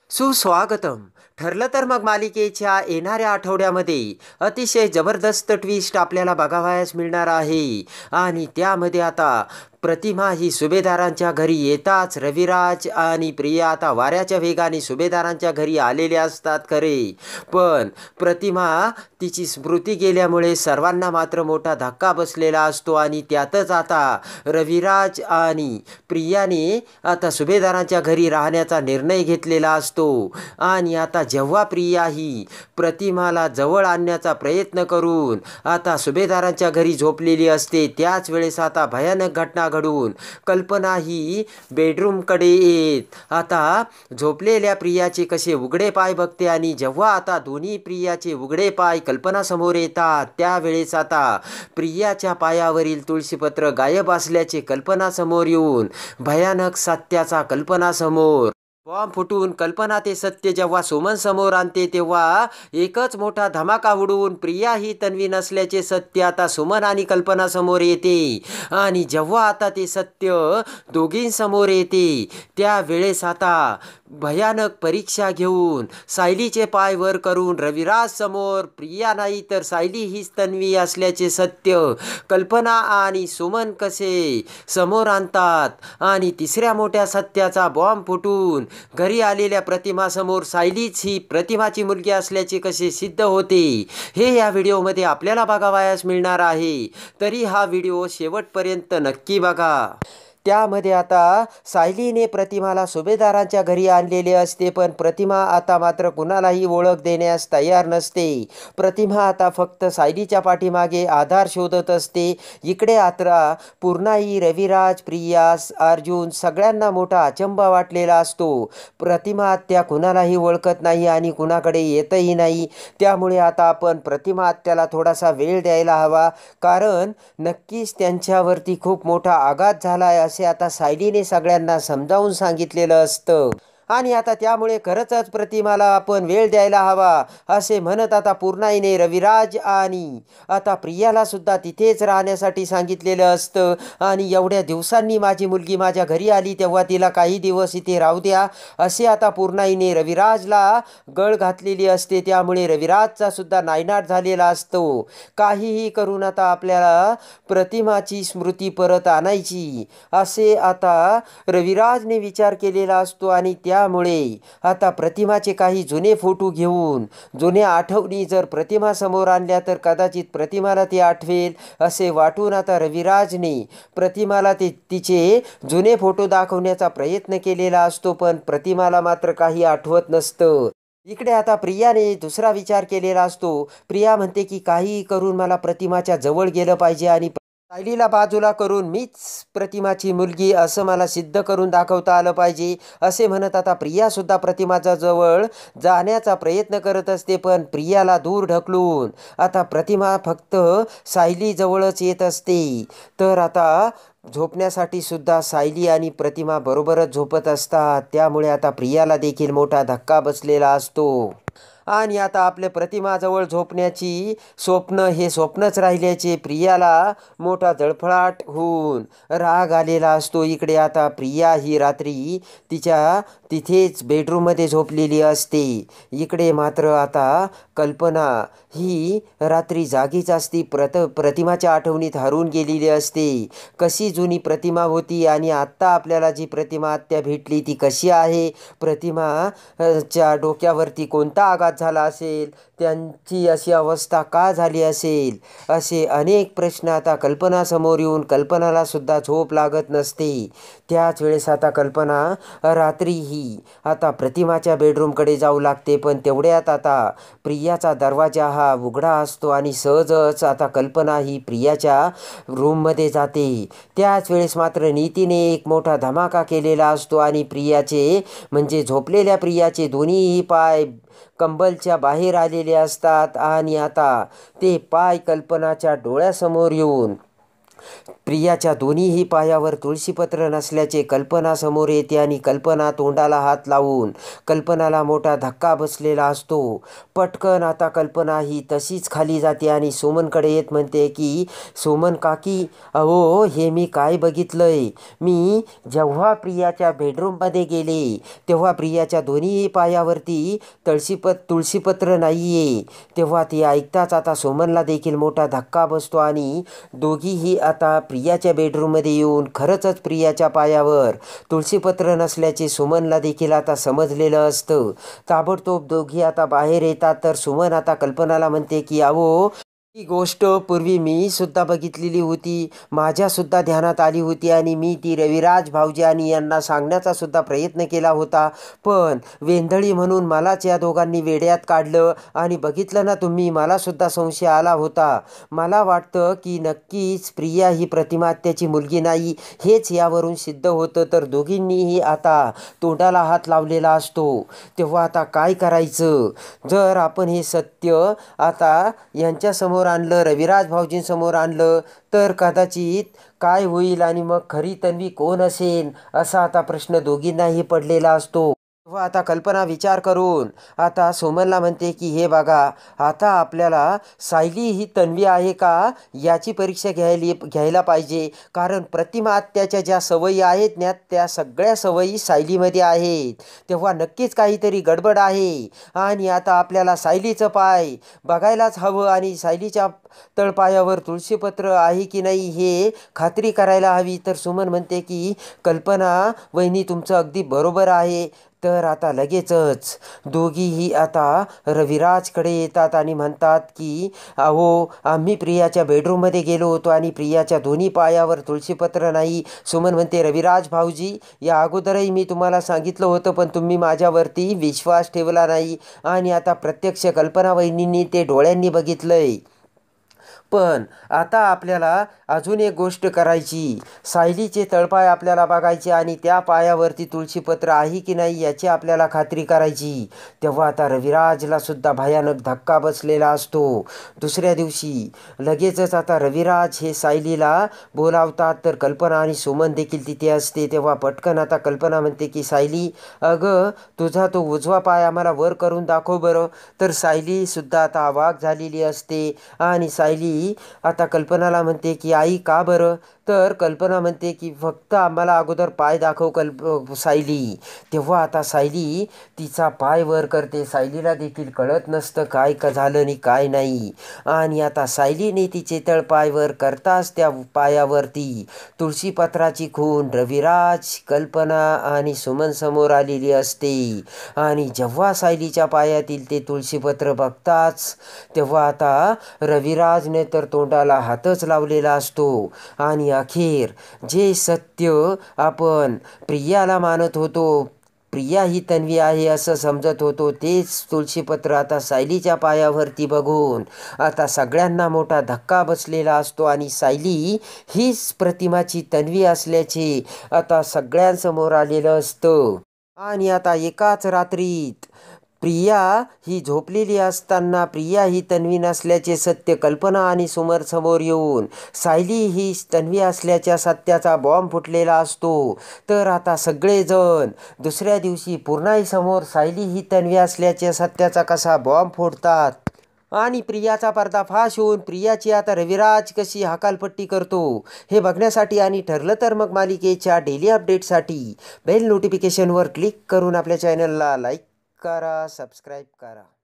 सुस्वागतम. ठरलं तर मग मालिकेच्या येणाऱ्या आठवड्यामध्ये अतिशय जबरदस्त ट्विस्ट आपल्याला बघावयास मिळणार आहे. आणि त्यामध्ये आता प्रतिमा ही सुभेदारांच्या घरी येताच रविराज आणि प्रिया आता वाऱ्याच्या वेगाने सुभेदारांच्या घरी आलेले असतात खरे, पण प्रतिमा तिची स्मृती गेल्यामुळे सर्वांना मात्र मोठा धक्का बसलेला असतो. आणि त्यातच आता रविराज आणि प्रियाने आता सुभेदारांच्या घरी राहण्याचा निर्णय घेतलेला असतो. आणि आता जेव्हा प्रिया ही प्रतिमाला जवळ आणण्याचा प्रयत्न करून आता सुभेदारांच्या घरी झोपलेली असते, त्याच वेळेस आता भयानक घटना घडून कल्पना ही बेडरूमकडे येत आता झोपलेल्या प्रियाचे कसे उघडे पाय बघते. आणि जेव्हा आता दोन्ही प्रियाचे उघडे पाय कल्पनासमोर येतात, त्यावेळेस आता प्रियाच्या पायावरील तुळशीपत्र गायब असल्याचे कल्पनासमोर येऊन भयानक सत्याचा कल्पनासमोर बॉम्ब फुटून कल्पना ते सत्य जेव्हा सुमन समोर आणते, तेव्हा एकच मोठा धमाका उडवून प्रिया ही तन्वी नसल्याचे सत्य आता सुमन आणि कल्पना समोर येते. आणि जेव्हा आता ते सत्य दोघींसमोर येते, त्यावेळेस आता भयानक परीक्षा घेऊन सायलीचे पाय वर करून रविराज समोर प्रिया नाही तर सायली हीच तन्वी असल्याचे सत्य कल्पना आणि सुमन कसे समोर आणतात. आणि तिसऱ्या मोठ्या सत्याचा बॉम्ब फुटून घरी आलेल्या प्रतिमासमोर सायलीच ही प्रतिमाची मुलगी असल्याचे कसे सिद्ध होते, हे या व्हिडिओमध्ये आपल्याला बघावयास मिळणार आहे. तरी हा व्हिडिओ शेवटपर्यंत नक्की बघा. त्यामध्ये आता सायलीने प्रतिमाला सुभेदारांच्या घरी आणलेले असते, पण प्रतिमा आता मात्र कुणालाही ओळख देण्यास तयार नसते. प्रतिमा आता फक्त सायलीच्या पाठीमागे आधार शोधत असते. इकडे आता पूर्णाई, रविराज, प्रिया, अर्जुन सगळ्यांना मोठा अचंबा वाटलेला असतो. प्रतिमा आत्या कुणालाही ओळखत नाही आणि कुणाकडे येतही नाही. त्यामुळे आता आपण प्रतिमा आत्याला थोडासा वेळ द्यायला हवा, कारण नक्कीच त्यांच्यावरती खूप मोठा आघात झाला आहे असे आता सायलीने सगळ्यांना समजावून सांगितलेलं असतं. आणि आता त्यामुळे खरंच प्रतिमाला आपण वेळ द्यायला हवा असे म्हणत आता पूर्णाईने रविराज आणि आता प्रियाला सुद्धा तिथेच राहण्यासाठी सांगितलेलं असतं. आणि एवढ्या दिवसांनी माझी मुलगी माझ्या घरी आली, तेव्हा तिला काही दिवस इथे राहू द्या असे आता पूर्णाईने रविराजला गळ घातलेली असते. त्यामुळे रविराजचा सुद्धा नायनाट झालेला असतो. काहीही करून आता आपल्याला प्रतिमाची स्मृती परत आणायची असे आता रविराजने विचार केलेला असतो. आणि त्यामुळे आता प्रतिमाचे काही जुने फोटो घेऊन जुन्या आठवणी जर प्रतिमा समोर आणल्या तर कदाचित प्रतिमाला ते आठवेल असे वाटून आता रविराजने प्रतिमाला तिचे जुने फोटो दाखवण्याचा प्रयत्न केलेला असतो, पण प्रतिमाला मात्र काही आठवत नसतं. इकडे आता प्रियाने दुसरा विचार केलेला असतो. प्रिया म्हणते की काही करून मला प्रतिमाच्या जवळ गेलं पाहिजे आणि सायलीला बाजूला करून मीच प्रतिमाची मुलगी असं मला सिद्ध करून दाखवता आलं पाहिजे असे म्हणत आता प्रियासुद्धा प्रतिमाच्या जवळ जाण्याचा प्रयत्न करत असते, पण प्रियाला दूर ढकलून आता प्रतिमा फक्त सायली जवळच येत असते. तर आता झोपण्यासाठी सुद्धा सायली आणि प्रतिमा बरोबरच झोपत असतात. त्यामुळे आता प्रियाला देखील मोठा धक्का बसलेला असतो. आणि आता आपल्या प्रतिमाजवळ झोपण्याची स्वप्न हे स्वप्नच राहिल्याचे प्रियाला मोठा जळफळाट होऊन राग आलेला असतो. इकडे आता प्रिया ही रात्री तिच्या तिथेच बेडरूममध्ये झोपलेली असते. इकडे मात्र आता कल्पना ही रात्री जागीच असती. प्रतिमाच्या आठवणीत हरवून गेलेली असते. कशी जुनी प्रतिमा होती आणि आत्ता आपल्याला जी प्रतिमा आत्या भेटली ती कशी आहे, प्रतिमाच्या डोक्यावरती कोणता आघात झाला असेल, त्यांची अशी अवस्था का झाली असेल, असे अनेक प्रश्न आता कल्पनासमोर येऊन कल्पनाला सुद्धा झोप लागत नसते. त्याच वेळेस आता कल्पना रात्रीही आता प्रतिमाच्या बेडरूमकडे जाऊ लागते, पण तेवढ्यात आता प्रियाचा दरवाजा हा उघडा असतो आणि सहजच आता कल्पना ही प्रियाच्या रूममध्ये जाते. त्याच वेळेस मात्र नीतीने एक मोठा धमाका केलेला असतो आणि प्रियाचे म्हणजे झोपलेल्या प्रियाचे दोन्हीही पाय कंबलच्या बाहेर आलेले असतात. आणि आता ते पाय कल्पनाच्या डोळ्यासमोर येऊन प्रियाच्या दोन्हीही पायावर तुळशीपत्र नसल्याचे कल्पना समोर येते आणि कल्पना तोंडाला हात लावून कल्पनाला मोठा धक्का बसलेला असतो. पटकन आता कल्पना ही तशीच खाली जाते आणि सुमनकडे येत म्हणते की सुमन काकी, अहो हे मी काय बघितलंय. मी जेव्हा प्रियाच्या बेडरूममध्ये गेले तेव्हा प्रियाच्या दोन्ही पायावरती तुळशीपत्र नाही आहे. तेव्हा ती ऐकताच आता सुमनला देखील मोठा धक्का बसतो आणि दोघीही आता प्रियाच्या बेडरूममध्ये येऊन खरंच प्रियाच्या पायावर तुळशीपत्र नसल्याचे सुमनला देखील आता समजलेलं असतं. ताबडतोब दोघी आता बाहेर येतात. तर सुमन आता कल्पनाला म्हणते की अहो ही गोष्ट पूर्वी मी सुद्धा बघितलेली होती, माझ्यासुद्धा ध्यानात आली होती आणि मी ती रविराज भाऊजी आणि यांना सांगण्याचा सुद्धा प्रयत्न केला होता. पण वेंधळी म्हणून मलाच या दोघांनी वेड्यात काढलं आणि बघितलं ना तुम्ही, मलासुद्धा संशय आला होता. मला वाटतं की नक्कीच प्रिया ही प्रतिमा त्याची मुलगी नाही, हेच यावरून सिद्ध होतं. तर दोघींनीही आता तोंडाला हात लावलेला असतो. तेव्हा आता काय करायचं? जर आपण हे सत्य आता यांच्यासमोर आणलं, रविराज भाऊजींसमोर आणलं तर कदाचित काय होईल आणि मग खरी तन्वी कोण असेल असा आता प्रश्न दोघींनाही पडलेला असतो. तेव्हा आता कल्पना विचार करून आता सुमनला म्हणते की हे बघा, आता आपल्याला सायली ही तन्वी आहे का याची परीक्षा घ्यायला पाहिजे. कारण प्रतिमा आत्याच्या ज्या सवयी आहेत ना त्या सगळ्या सवयी सायलीमध्ये आहेत. तेव्हा नक्कीच काहीतरी गडबड आहे आणि आता आपल्याला सायलीचं पाय बघायलाच हवं आणि सायलीच्या तळपायावर तुळशीपत्र आहे की नाही हे खात्री करायला हवी. तर सुमन म्हणते की कल्पना वहिनी, तुमचं अगदी बरोबर आहे. तर आता लगेचच दोघीही आता रविराजकडे येतात आणि म्हणतात की अहो आम्ही प्रियाच्या बेडरूममध्ये गेलो होतो आणि प्रियाच्या दोन्ही पायावर तुळशीपत्र नाही. सुमन म्हणते रविराज भाऊजी, या अगोदरही मी तुम्हाला सांगितलं होतं पण तुम्ही माझ्यावरती विश्वास ठेवला नाही आणि आता प्रत्यक्ष कल्पना वहिनींनी ते डोळ्यांनी बघितलंय. पण आता आपल्याला अजून एक गोष्ट करायची. सायलीचे तळपाय आपल्याला बघायचे आणि त्या पायावरती तुळशीपत्र आहे की नाही याची आपल्याला खात्री करायची. तेव्हा आता रविराजला सुद्धा भयानक धक्का बसलेला असतो. दुसऱ्या दिवशी लगेचच आता रविराज हे सायलीला बोलावतात. तर कल्पना आणि सुमन देखील तिथे असते. तेव्हा पटकन आता कल्पना म्हणते की सायली, अगं तुझा तो उजवा पाय आम्हाला वर करून दाखव बरं. तर सायलीसुद्धा आता अवाक झालेली असते आणि सायली आता कल्पनाला म्हणते की आई का बरं? तर कल्पना म्हणते की फक्त आम्हाला अगोदर पाय दाखव सायली. तेव्हा आता सायली तिचा पाय वर करते. सायलीला देखील कळत नसतं काय झालं आणि काय नाही. आणि आता सायलीने तिचे तळपाय वर करताच त्या पायावरती तुळशीपत्राची खूण रविराज, कल्पना आणि सुमन समोर आलेली असते. आणि जेव्हा सायलीच्या पायातील ते तुळशीपत्र बघताच तेव्हा आता रविराजने तर तोंडाला हातच लावलेला असतो. आणि अखेर जे सत्य आपण प्रियाला मानत होतो, प्रिया ही तन्वी आहे असं समजत होतो, तेच तुळशीपत्र आता सायलीच्या पायावरती बघून आता सगळ्यांना मोठा धक्का बसलेला असतो आणि सायली हीच प्रतिमाची तन्वी असल्याचे आता सगळ्यांसमोर आलेलं असतं. आणि आता एकाच रात्रीत प्रिया ही झोपलेली असताना प्रिया ही तन्वी नसल्याचे सत्य कल्पना आणि सुमन समोर येऊन सायली ही तन्वी असल्याच्या सत्याचा बॉम्ब फुटलेला असतो. तर आता सगळेजण दुसऱ्या दिवशी पुन्हा समोर सायली ही तन्वी असल्याच्या सत्याचा कसा बॉम्ब फोडतात आणि प्रियाचा पर्दाफाश होऊन प्रियाची आता रविराज कशी हकालपट्टी करतो हे बघण्यासाठी आणि ठरलं तर मग मालिकेच्या डेली अपडेटसाठी बेल नोटिफिकेशनवर क्लिक करून आपल्या चॅनलला लाईक करा, सबस्क्राईब करा.